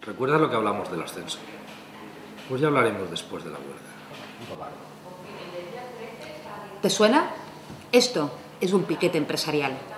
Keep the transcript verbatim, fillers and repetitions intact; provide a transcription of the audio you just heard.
¿Recuerdas lo que hablamos del ascenso? Pues ya hablaremos después de la huelga. ¿Te suena? Esto es un piquete empresarial.